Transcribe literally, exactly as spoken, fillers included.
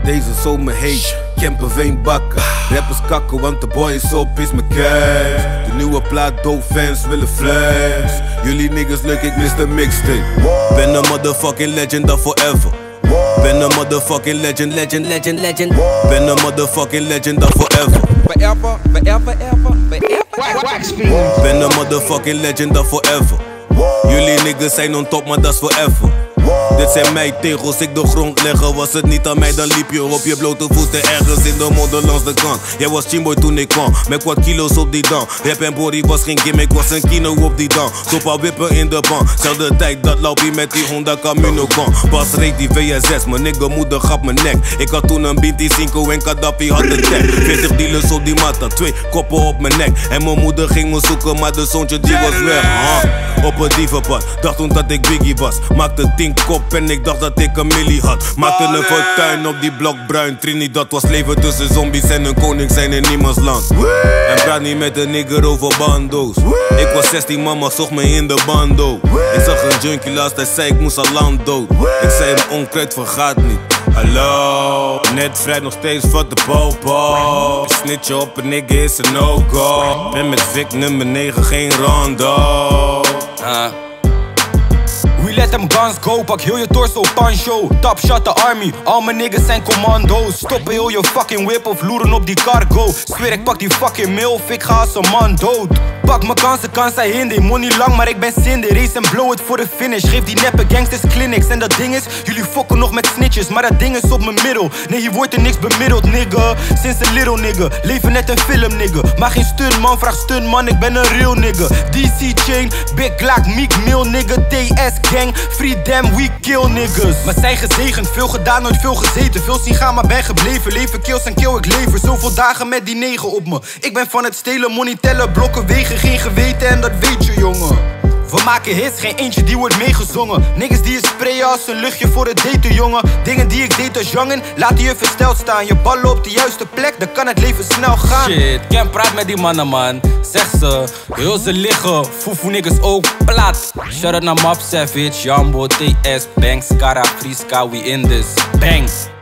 deze zomer heet. Kempenveen bakken, rappers kakken, want de boy is op is mijn cash. De nieuwe plaat, dope fans willen flash. Jullie niggas leuk, ik mis de mixtape. Ben een motherfucking legend, dat forever. Ben een motherfucking legend, legend, legend, legend. Ben een motherfucking legend, dat forever. Forever, forever, ever, forever. Ben een motherfucking legend, dat forever. Jullie niggas zijn on top, maar dat is forever. Dit zijn mijn tegels, ik de grond leggen. Was het niet aan mij, dan liep je op je blote voeten ergens in de modder langs de kant. Jij was chimboy toen ik kwam, met wat kilo's op die dan. Rap en body was geen gimmick, was een kino op die dan. Topa wippen in de ban, zelfde tijd dat Laupie met die Honda Camino kwam. Pas reed die V S S, mijn nigga moeder gaf mijn nek. Ik had toen een Binti Cinco en Gaddafi had de tech. veertig dealers op die matta, twee koppen op mijn nek. En mijn moeder ging me zoeken, maar de zoontje die was weg. huh? Op het dievenpad, dacht toen dat ik Biggie was. Maakte tien kop en ik dacht dat ik een millie had. Maakte een fortuin op die blok bruin. Trinidad was leven tussen zombies en een koning zijn in niemands land. En praat niet met een nigger over bando's. Ik was zestien, mama zocht me in de bando. Ik zag een junkie laatst, hij zei ik moest al lang dood. Ik zei hem onkruid vergaat niet. Hallo, net vrij nog steeds wat de popo. Snitje op een nigga is een no-go. Ben met Vic nummer negen, geen rondo. Uh. We let them guns go, pak heel je torso, pancho. Top shot the army, al mijn niggas zijn commando's. Stoppen heel je fucking whip of loeren op die cargo. Zweer ik pak die fucking mail of ik ga als een man dood. Pak mijn kansen, kans hij hinder. Money lang, maar ik ben zinder. Race en blow it voor de finish. Geef die neppe gangsters clinics. En dat ding is, jullie fokken nog met snitches. Maar dat ding is op mijn middel. Nee, hier wordt er niks bemiddeld, nigga. Sinds een little nigga, leven net een film, nigga. Maar geen stuntman, vraag stuntman, ik ben een real nigga. D C chain, Big Glock, Meek Mill, nigga. T S gang, free them, we kill niggas. Maar zijn gezegend, veel gedaan, nooit veel gezeten. Veel zien gaan, maar ben gebleven. Leven kills en kill ik lever. Zoveel dagen met die negen op me. Ik ben van het stelen, money tellen, blokken, wegen. Geen geweten en dat weet je, jongen. We maken hits, geen eentje die wordt meegezongen. Niggas die je sprayen als een luchtje voor het daten, jongen. Dingen die ik deed als jongen, laten je versteld staan. Je ballen op de juiste plek, dan kan het leven snel gaan. Shit, Ken praat met die mannen, man. Zeg ze, heel ze liggen. Foefoe niggas ook plat. Shout out naar Map Savage, Jambo, T S, Banks, Cara, Friska, we in this. Bang.